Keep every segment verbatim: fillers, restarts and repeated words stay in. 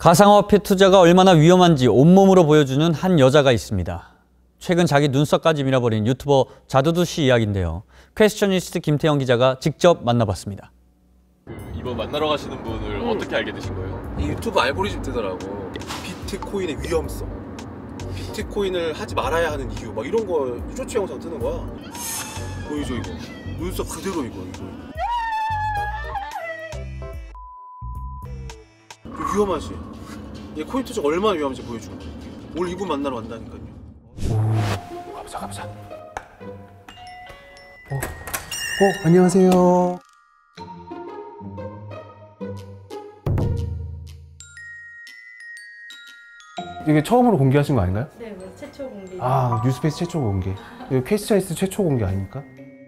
가상화폐 투자가 얼마나 위험한지 온몸으로 보여주는 한 여자가 있습니다. 최근 자기 눈썹까지 밀어버린 유튜버 자두두 씨 이야기인데요. 퀘스천리스트 김태형 기자가 직접 만나봤습니다. 그 이번 만나러 가시는 분을 음. 어떻게 알게 되신 거예요? 이 유튜브 알고리즘 뜨더라고. 비트코인의 위험성, 비트코인을 하지 말아야 하는 이유, 막 이런 거 쇼츠 영상 뜨는 거야. 보이죠 이거? 눈썹 그대로 이거 이거. 위험하지. 얘 코인 투자가 얼마나 위험한지 보여주는 거야. 오늘 이분 만나러 간다니까요. 오, 가보자 가보자. 어, 어 안녕하세요. 이게 처음으로 공개하신 거 아닌가요? 네, 뭐 최초 공개. 아, 뉴스페이스 최초 공개. 이거 퀘스천리스트 최초 공개 아닙니까?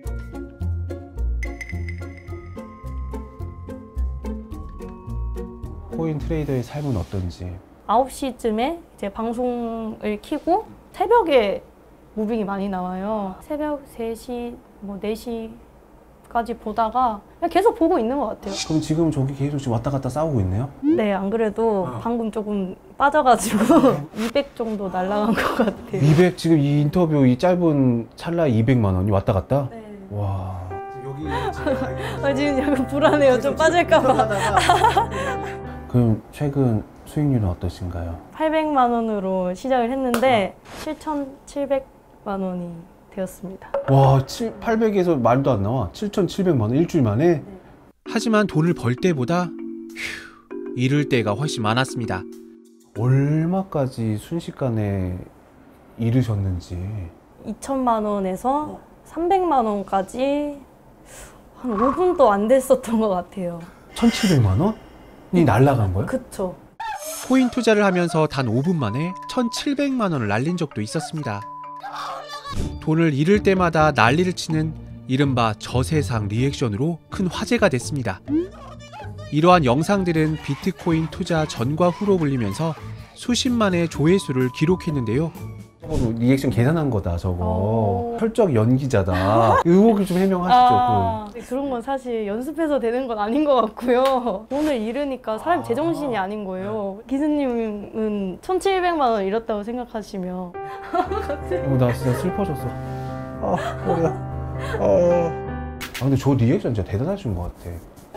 코인 트레이더의 삶은 어떤지. 아홉 시쯤에 이제 방송을 켜고 새벽에 무빙이 많이 나와요. 새벽 세 시, 뭐 네 시까지 보다가 그냥 계속 보고 있는 것 같아요. 그럼 지금 저기 계속 지금 왔다 갔다 싸우고 있네요? 네, 안 그래도 어. 방금 조금 빠져가지고 이백 정도 날라간 것 같아요. 이백, 지금 이 인터뷰 이 짧은 찰나에 이백만 원이 왔다 갔다? 네. 와. 여기 아, 지금 약간 불안해요. 좀 빠질까봐. 그럼 최근 수익률은 어떠신가요? 팔백만 원으로 시작을 했는데 칠천칠백만 원이 되었습니다. 와, 팔백에서 말도 안 나와. 칠천칠백만 원 일주일 만에? 네. 하지만 돈을 벌 때보다 휴, 잃을 때가 훨씬 많았습니다. 얼마까지 순식간에 잃으셨는지. 이천만 원에서 삼백만 원까지 한 오 분도 안 됐었던 것 같아요. 천칠백만 원이 날라간 거예요? 그쵸. 코인 투자를 하면서 단 오 분 만에 천칠백만 원을 날린 적도 있었습니다. 돈을 잃을 때마다 난리를 치는 이른바 저세상 리액션으로 큰 화제가 됐습니다. 이러한 영상들은 비트코인 투자 전과 후로 불리면서 수십만의 조회수를 기록했는데요. 저거 리액션 계산한 거다 저거. 오. 혈적 연기자다. 의혹을 좀 해명하시죠. 아, 그런 건 사실 연습해서 되는 건 아닌 것 같고요. 돈을 잃으니까 사람 아. 제정신이 아닌 거예요. 기수님은 천칠백만 원 잃었다고 생각하시면 어, 나 진짜 슬퍼졌어. 아, 머리야. 아. 아, 근데 저 리액션 진짜 대단하신 것 같아.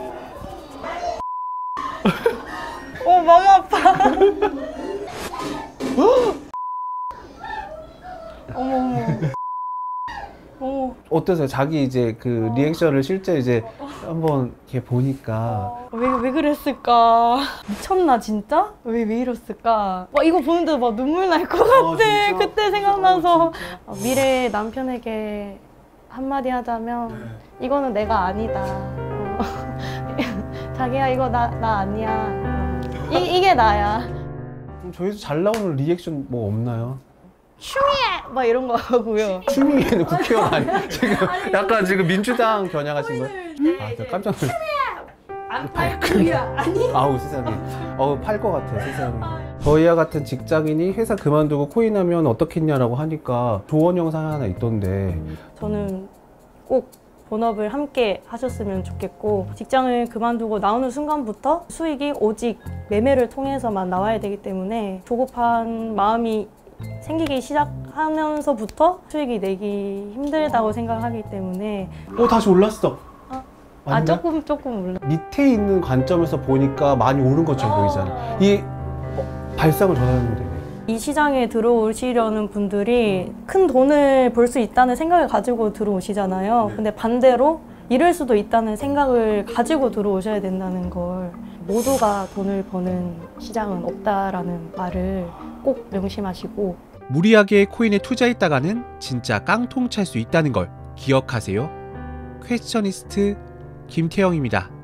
어, 마음 아파. 어머 어머. 어머. 어떠세요? 자기 이제 그 리액션을 실제 이제 한번 이렇게 보니까 왜, 왜 그랬을까? 미쳤나 진짜? 왜, 왜 이랬을까? 와, 이거 보는데 막 눈물 날 것 같아. 아, 진짜? 그때 생각나서. 어, 진짜? 어, 미래 남편에게 한마디 하자면 네. 이거는 내가 아니다. 어. 자기야 이거 나, 나 아니야. 어. 이, 이게 나야. 그럼 저희도 잘 나오는 리액션 뭐 없나요? 슈미에! 막 이런 거 하고요. 추미애는 국회의원 아니 지금 약간 지금 민주당 겨냥하신 거예요? 아, 나 깜짝 놀랐어. 안 팔고야. 아니. 아우 세상에. 어우 팔 것 같아 세상에. 저희와 같은 직장인이 회사 그만두고 코인하면 어떻겠냐라고 하니까 조언 영상 하나 있던데. 저는 꼭 본업을 함께 하셨으면 좋겠고, 직장을 그만두고 나오는 순간부터 수익이 오직 매매를 통해서만 나와야 되기 때문에 조급한 마음이 생기기 시작하면서부터 수익이 내기 힘들다고 생각하기 때문에. 어 다시 올랐어. 아, 아 조금 조금 올라. 밑에 있는 관점에서 보니까 많이 오른 것처럼 보이잖아. 이 어, 발상을 전하는 되네. 이 시장에 들어오시려는 분들이 큰 돈을 벌 수 있다는 생각을 가지고 들어오시잖아요. 근데 반대로 잃을 수도 있다는 생각을 가지고 들어오셔야 된다는 걸. 모두가 돈을 버는 시장은 없다라는 말을 꼭 명심하시고, 무리하게 코인에 투자했다가는 진짜 깡통 찰 수 있다는 걸 기억하세요. 퀘스천리스트 김태형입니다.